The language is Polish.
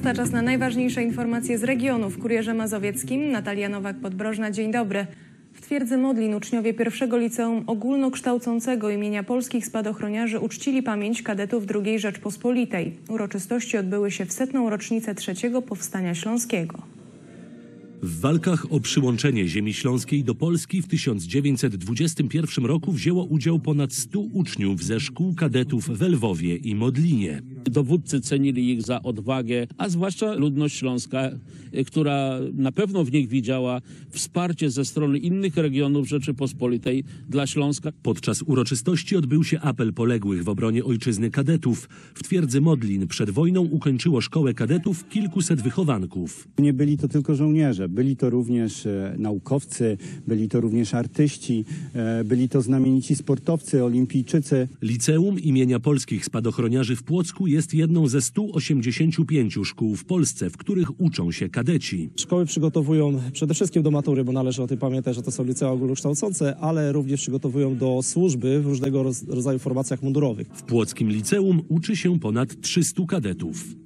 12, czas na najważniejsze informacje z regionu. W Kurierze Mazowieckim Natalia Nowak-Podbrożna, dzień dobry. W twierdzy Modlin uczniowie pierwszego liceum ogólnokształcącego imienia polskich spadochroniarzy uczcili pamięć kadetów II Rzeczpospolitej. Uroczystości odbyły się w 100. rocznicę III Powstania Śląskiego. W walkach o przyłączenie ziemi śląskiej do Polski w 1921 roku wzięło udział ponad 100 uczniów ze szkół kadetów w Lwowie i Modlinie. Dowódcy cenili ich za odwagę, a zwłaszcza ludność śląska, która na pewno w nich widziała wsparcie ze strony innych regionów Rzeczypospolitej dla Śląska. Podczas uroczystości odbył się apel poległych w obronie ojczyzny kadetów. W twierdzy Modlin przed wojną ukończyło szkołę kadetów kilkuset wychowanków. Nie byli to tylko żołnierze, byli to również naukowcy, byli to również artyści, byli to znamienici sportowcy, olimpijczycy. Liceum imienia polskich spadochroniarzy w Płocku jest jedną ze 185 szkół w Polsce, w których uczą się kadeci. Szkoły przygotowują przede wszystkim do matury, bo należy o tym pamiętać, że to są licea ogólnokształcące, ale również przygotowują do służby w różnego rodzaju formacjach mundurowych. W płockim liceum uczy się ponad 300 kadetów.